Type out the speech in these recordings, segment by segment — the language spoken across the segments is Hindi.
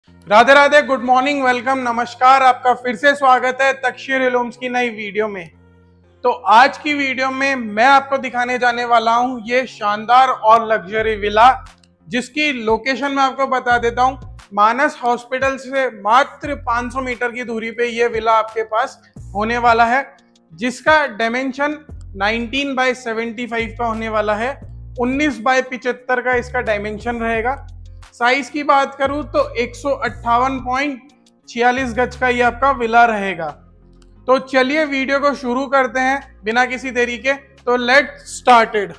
Radhe Radhe, good morning, welcome, नमस्कार। आपका फिर से स्वागत है तक्षशिर हिलोम्स की नई वीडियो में। तो आज की वीडियो में मैं आपको दिखाने जाने वाला हूं ये शानदार और लग्जरी विला, जिसकी लोकेशन मैं आपको बता देता हूं। मानस हॉस्पिटल से मात्र 500 मीटर की दूरी पे ये विला आपके पास होने वाला है, जिसका डायमेंशन 19 बाय 75 का होने वाला है। 19 बाय 75 का इसका डायमेंशन रहेगा। साइज की बात करूं तो 158.46 गज का ये आपका विला रहेगा। तो चलिए वीडियो को शुरू करते हैं बिना किसी देरी के। तो लेट्स स्टार्टेड।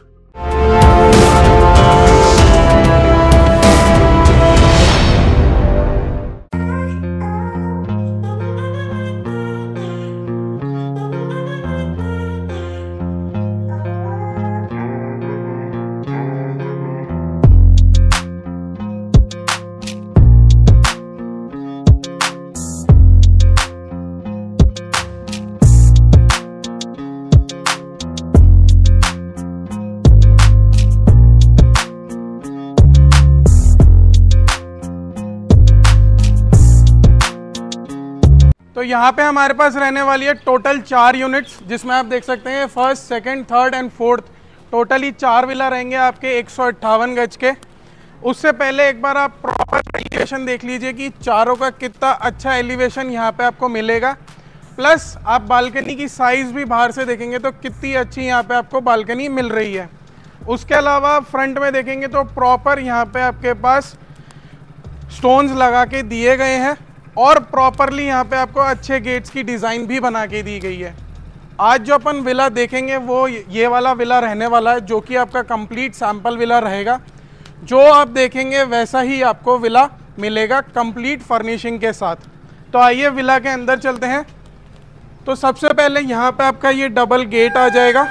तो यहाँ पे हमारे पास रहने वाली है टोटल 4 यूनिट्स, जिसमें आप देख सकते हैं first, second, third and fourth totally 4 villa रहेंगे आपके 158 गज के। उससे पहले एक बार आप प्रॉपर एलिवेशन देख लीजिए कि चारों का कितना अच्छा एलिवेशन यहाँ पे आपको मिलेगा। प्लस आप बालकनी की साइज़ भी बाहर से देखेंगे तो कितनी अच्छी यहाँ पे आपको बालकनी मिल रही है। उसके अलावा फ्रंट में देखेंगे तो प्रॉपर यहाँ पे आपके पास स्टोन्स लगा के दिए गए हैं और प्रॉपरली यहाँ पे आपको अच्छे गेट्स की डिज़ाइन भी बना के दी गई है। आज जो अपन विला देखेंगे वो ये वाला विला रहने वाला है, जो कि आपका कंप्लीट सैंपल विला रहेगा। जो आप देखेंगे वैसा ही आपको विला मिलेगा कंप्लीट फर्निशिंग के साथ। तो आइए विला के अंदर चलते हैं। तो सबसे पहले यहाँ पे आपका ये डबल गेट आ जाएगा,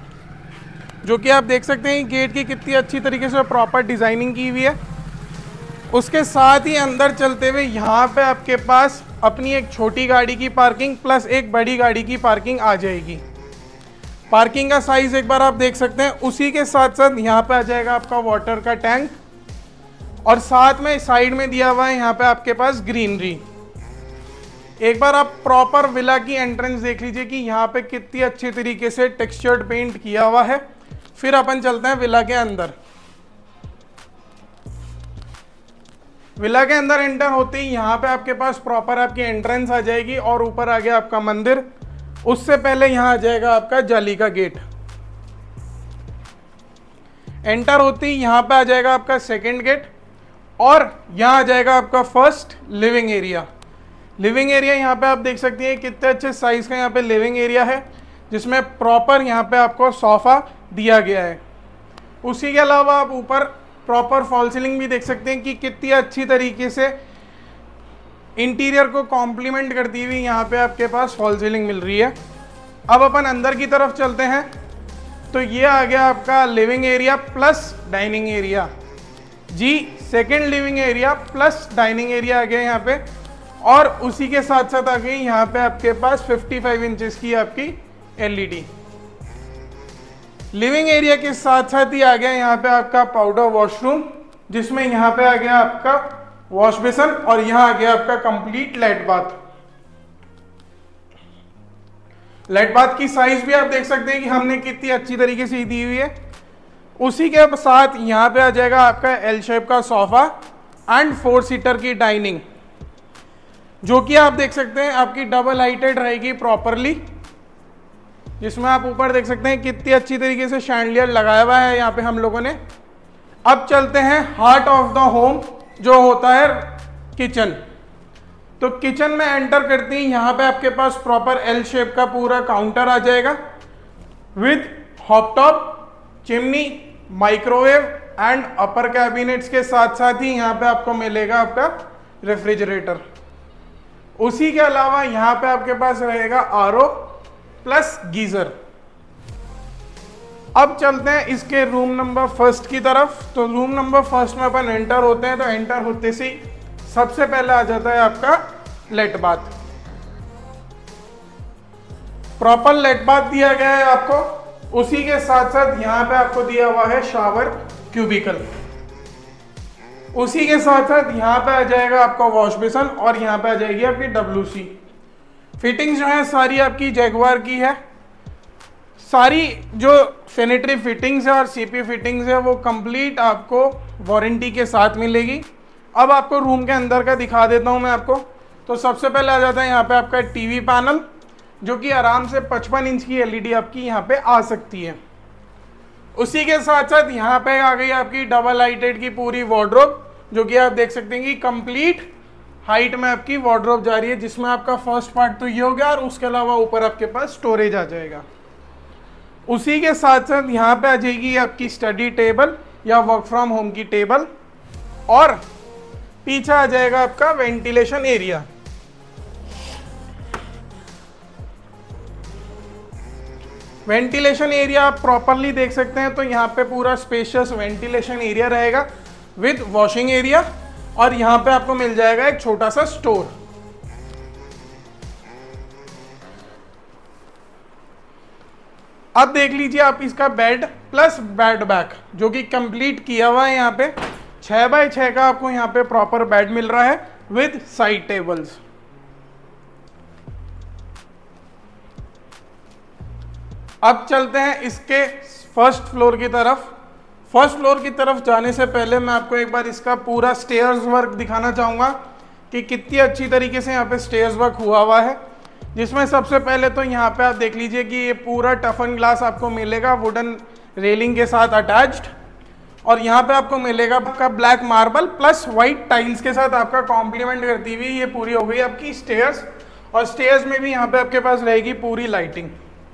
जो कि आप देख सकते हैं गेट की कितनी अच्छी तरीके से प्रॉपर डिज़ाइनिंग की हुई है। उसके साथ ही अंदर चलते हुए यहाँ पे आपके पास अपनी एक छोटी गाड़ी की पार्किंग प्लस एक बड़ी गाड़ी की पार्किंग आ जाएगी। पार्किंग का साइज एक बार आप देख सकते हैं। उसी के साथ साथ यहाँ पे आ जाएगा आपका वाटर का टैंक और साथ में साइड में दिया हुआ है यहाँ पे आपके पास ग्रीनरी। एक बार आप प्रॉपर विला की एंट्रेंस देख लीजिए कि यहाँ पे कितनी अच्छी तरीके से टेक्सचर्ड पेंट किया हुआ है। फिर अपन चलते हैं विला के अंदर। विला के अंदर एंटर होते ही यहाँ पे आपके पास प्रॉपर आपकी एंट्रेंस आ जाएगी और ऊपर आ गया आपका मंदिर। उससे पहले यहाँ आ जाएगा आपका जाली का गेट। एंटर होते ही यहाँ पे आ जाएगा आपका सेकंड गेट और यहाँ आ जाएगा आपका first living area. Living area यहाँ पे आप देख सकते हैं कितने अच्छे साइज का यहाँ पे लिविंग एरिया है, जिसमें प्रॉपर यहाँ पे आपको सोफा दिया गया है। उसी के अलावा आप ऊपर प्रॉपर फॉल सीलिंग भी देख सकते हैं कि कितनी अच्छी तरीके से इंटीरियर को कॉम्प्लीमेंट करती हुई यहाँ पे आपके पास फॉल सीलिंग मिल रही है। अब अपन अंदर की तरफ चलते हैं। तो ये आ गया आपका living area plus dining area. जी, second living area plus dining area आ गया यहाँ पे। और उसी के साथ साथ आ गई यहाँ पे आपके पास 55 इंचेस की आपकी LED। लिविंग एरिया के साथ साथ ही आ गया यहाँ पे आपका पाउडर वॉशरूम, जिसमें यहाँ पे आ गया आपका वॉश बेसन और यहाँ आ गया आपका complete lat bath. Lat bath की साइज भी आप देख सकते हैं कि हमने कितनी अच्छी तरीके से दी हुई है। उसी के साथ यहाँ पे आ जाएगा आपका L शेप का सोफा एंड 4 सीटर की डाइनिंग, जो कि आप देख सकते हैं आपकी डबल हाइटेड रहेगी प्रॉपरली, जिसमें आप ऊपर देख सकते हैं कितनी अच्छी तरीके से शैंडलियर लगाया हुआ है यहाँ पे हम लोगों ने। अब चलते हैं हार्ट ऑफ द होम, जो होता है किचन। तो किचन में एंटर करते ही यहाँ पे आपके पास प्रॉपर L शेप का पूरा काउंटर आ जाएगा with hot top, chimney, microwave and upper cabinets के साथ साथ ही यहाँ पे आपको मिलेगा आपका रेफ्रिजरेटर। उसी के अलावा यहाँ पे आपके पास रहेगा RO प्लस गीजर। अब चलते हैं इसके रूम नंबर फर्स्ट की तरफ। तो रूम नंबर फर्स्ट में अपन एंटर होते हैं तो एंटर होते से सबसे पहले आ जाता है आपका lat bath. Proper lat bath दिया गया है आपको। उसी के साथ साथ यहाँ पे आपको दिया हुआ है शावर क्यूबिकल। उसी के साथ साथ यहाँ पे आ जाएगा आपका वॉश बेसन और यहाँ पे आ जाएगी आपकी WC। फिटिंग्स जो है सारी आपकी जैगवार की है। सारी जो सैनिटरी फिटिंग्स है और CP फिटिंग्स है वो कंप्लीट आपको वारंटी के साथ मिलेगी। अब आपको रूम के अंदर का दिखा देता हूँ मैं आपको। तो सबसे पहले आ जाता है यहाँ पे आपका TV पैनल, जो कि आराम से 55 इंच की LED आपकी यहाँ पे आ सकती है। उसी के साथ साथ यहाँ पे आ गई आपकी डबल हाइटेड की पूरी वार्डरोब, जो कि आप देख सकते हैं कि कंप्लीट हाइट में आपकी वार्डरोब जा रही है, जिसमें आपका फर्स्ट पार्ट तो ये हो गया और उसके अलावा ऊपर आपके पास स्टोरेज आ जाएगा। उसी के साथ साथ यहाँ पे आ जाएगी आपकी स्टडी टेबल या वर्क फ्रॉम होम की टेबल, और पीछे आ जाएगा आपका वेंटिलेशन एरिया। वेंटिलेशन एरिया आप प्रॉपरली देख सकते हैं, तो यहाँ पे पूरा स्पेशियस वेंटिलेशन एरिया रहेगा विद वॉशिंग एरिया, और यहाँ पे आपको मिल जाएगा एक छोटा सा स्टोर। अब देख लीजिए आप इसका बेड प्लस बेड बैक, जो कि कंप्लीट किया हुआ है। यहाँ पे 6x6 का आपको यहाँ पे प्रॉपर बेड मिल रहा है विद साइड टेबल्स। अब चलते हैं इसके फर्स्ट फ्लोर की तरफ। फर्स्ट फ्लोर की तरफ जाने से पहले मैं आपको एक बार इसका पूरा स्टेयर्स वर्क दिखाना चाहूँगा कि कितनी अच्छी तरीके से यहाँ पे स्टेयर्स वर्क हुआ है। जिसमें सबसे पहले तो यहाँ पे आप देख लीजिए कि ये पूरा टफन ग्लास आपको मिलेगा वुडन रेलिंग के साथ अटैच्ड, और यहाँ पे आपको मिलेगा आपका black marble plus white tiles के साथ आपका कॉम्प्लीमेंट करती हुई ये पूरी हो गई आपकी स्टेयर्स। और स्टेयर्स में भी यहाँ पे आपके पास रहेगी पूरी लाइटिंग।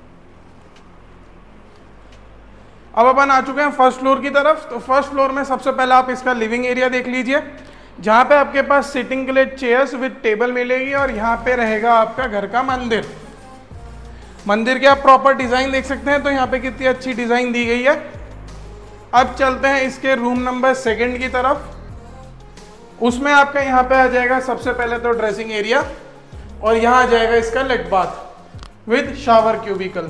अब अपन आ चुके हैं फर्स्ट फ्लोर की तरफ। तो फर्स्ट फ्लोर में सबसे पहले आप इसका लिविंग एरिया देख लीजिए, जहाँ पे आपके पास सिटिंग के लिए चेयर्स विद टेबल मिलेगी, और यहाँ पे रहेगा आपका घर का मंदिर। मंदिर के आप प्रॉपर डिजाइन देख सकते हैं, तो यहाँ पे कितनी अच्छी डिजाइन दी गई है। अब चलते हैं इसके रूम नंबर 2 की तरफ। उसमें आपका यहाँ पे आ जाएगा सबसे पहले तो ड्रेसिंग एरिया, और यहाँ आ जाएगा इसका lat bath with shower cubicle.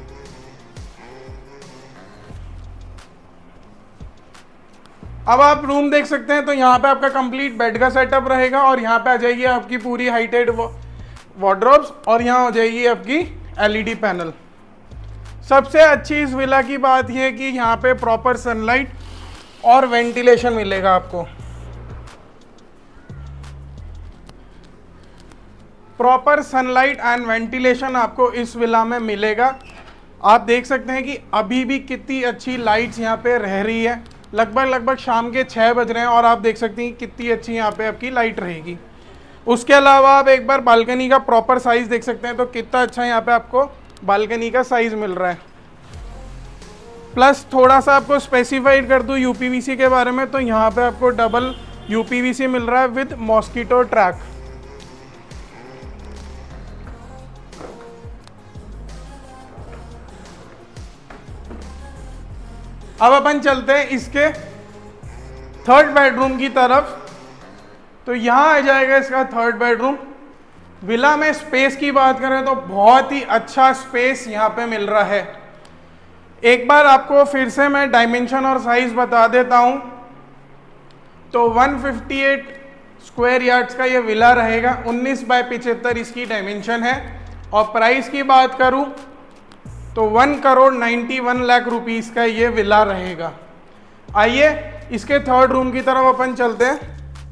अब आप रूम देख सकते हैं, तो यहाँ पे आपका कंप्लीट बेड का सेटअप रहेगा, और यहाँ पे आ जाएगी आपकी पूरी हाइटेड वार्डरोब्स, और यहाँ हो जाएगी आपकी LED पैनल। सबसे अच्छी इस विला की बात यह है कि यहाँ पे प्रॉपर सनलाइट और वेंटिलेशन मिलेगा आपको। प्रॉपर सनलाइट एंड वेंटिलेशन आपको इस विला में मिलेगा। आप देख सकते हैं कि अभी भी कितनी अच्छी लाइट्स यहाँ पे रह रही है। लगभग शाम के 6 बज रहे हैं, और आप देख सकते हैं कितनी अच्छी यहाँ पे आपकी लाइट रहेगी। उसके अलावा आप एक बार बालकनी का प्रॉपर साइज देख सकते हैं, तो कितना अच्छा यहाँ पे आपको बालकनी का साइज मिल रहा है। प्लस थोड़ा सा आपको स्पेसिफाइड कर दूँ UPVC के बारे में, तो यहाँ पे आपको डबल UPVC मिल रहा है विद मॉस्किटो ट्रैक। अब अपन चलते हैं इसके 3rd बेडरूम की तरफ। तो यहाँ आ जाएगा इसका 3rd बेडरूम। विला में स्पेस की बात करें तो बहुत ही अच्छा स्पेस यहाँ पे मिल रहा है। एक बार आपको फिर से मैं डायमेंशन और साइज बता देता हूँ। तो 158 स्क्वायर यार्ड्स का ये विला रहेगा। 19x75 इसकी डायमेंशन है, और प्राइस की बात करूँ तो 1,91,00,000 रुपीस का ये विला रहेगा। आइए इसके 3rd रूम की तरफ अपन चलते हैं।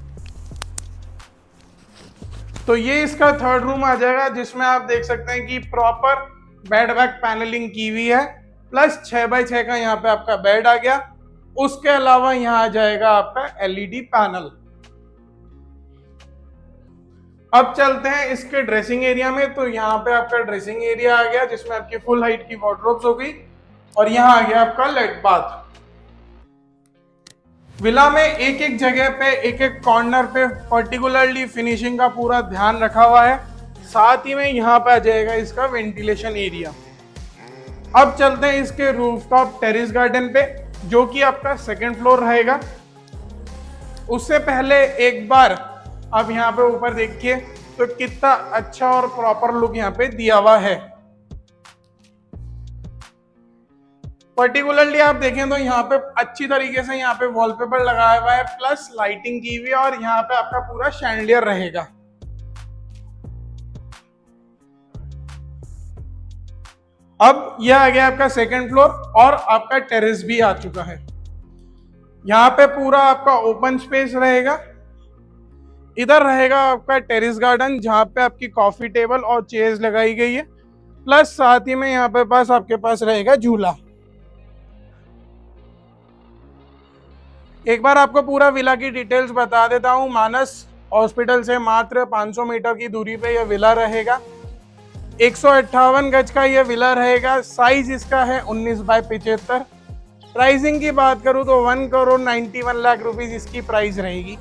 तो ये इसका 3rd रूम आ जाएगा, जिसमें आप देख सकते हैं कि प्रॉपर बेड बैक पैनलिंग की हुई है, प्लस 6x6 का यहाँ पे आपका बेड आ गया। उसके अलावा यहाँ आ जाएगा आपका LED पैनल। अब चलते हैं इसके ड्रेसिंग एरिया में। तो यहाँ पे आपका ड्रेसिंग एरिया आ गया, जिसमें आपकी फुल हाइट की वार्डरोब्स हो गई, और यहाँ आ गया आपका लेट बाथ। विला में एक एक जगह पे एक एक कॉर्नर पे पर्टिकुलरली फिनिशिंग का पूरा ध्यान रखा हुआ है। साथ ही में यहाँ पे आ जाएगा इसका वेंटिलेशन एरिया। अब चलते हैं इसके रूफटॉप टेरेस गार्डन पे, जो कि आपका 2nd फ्लोर रहेगा। उससे पहले एक बार अब यहाँ पे ऊपर देखिए तो कितना अच्छा और प्रॉपर लुक यहाँ पे दिया हुआ है। पर्टिकुलरली आप देखें तो यहाँ पे अच्छी तरीके से यहाँ पे वॉलपेपर लगाया हुआ है, प्लस लाइटिंग की हुई है, और यहाँ पे आपका पूरा शैंडलियर रहेगा। अब यह आ गया आपका सेकंड फ्लोर, और आपका टेरेस भी आ चुका है। यहाँ पे पूरा आपका ओपन स्पेस रहेगा। इधर रहेगा आपका टेरेस गार्डन, जहाँ पे आपकी कॉफी टेबल और चेयर्स लगाई गई है, प्लस साथ ही में यहाँ पे पास आपके पास रहेगा झूला। एक बार आपको पूरा विला की डिटेल्स बता देता हूँ। मानस हॉस्पिटल से मात्र 500 मीटर की दूरी पे यह विला रहेगा। 158 गज का यह विला रहेगा। साइज इसका है 19 बाय 75। प्राइसिंग की बात करूं तो 1,91,00,000 रुपीज इसकी प्राइस रहेगी।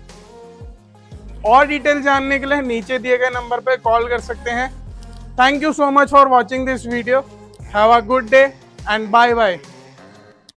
और डिटेल जानने के लिए नीचे दिए गए नंबर पर कॉल कर सकते हैं। Thank you so much for watching this video. Have a good day and bye bye.